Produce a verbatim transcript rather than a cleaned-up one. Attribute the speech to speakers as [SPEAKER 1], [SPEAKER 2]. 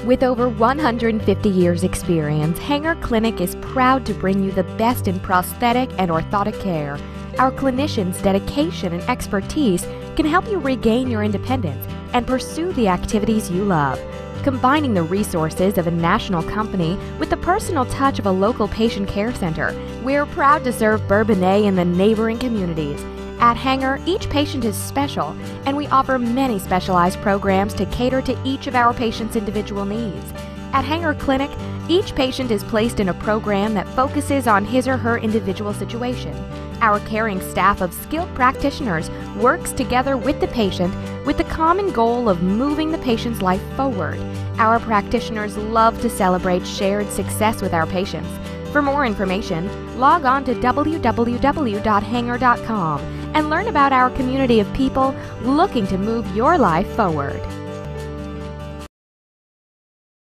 [SPEAKER 1] With over one hundred fifty years experience, Hanger Clinic is proud to bring you the best in prosthetic and orthotic care. Our clinicians' dedication and expertise can help you regain your independence and pursue the activities you love. Combining the resources of a national company with the personal touch of a local patient care center, we're proud to serve Bourbonnais and the neighboring communities. At Hanger, each patient is special, and we offer many specialized programs to cater to each of our patients' individual needs. At Hanger Clinic, each patient is placed in a program that focuses on his or her individual situation. Our caring staff of skilled practitioners works together with the patient with the common goal of moving the patient's life forward. Our practitioners love to celebrate shared success with our patients. For more information, log on to w w w dot hanger dot com and learn about our community of people looking to move your life forward.